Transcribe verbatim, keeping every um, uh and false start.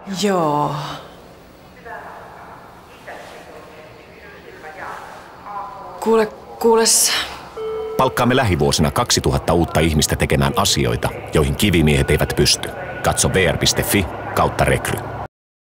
Joo. Kuule, kuules. Palkkaamme lähivuosina kaksituhatta uutta ihmistä tekemään asioita, joihin kivimiehet eivät pysty. Katso v r piste f i kautta rekry.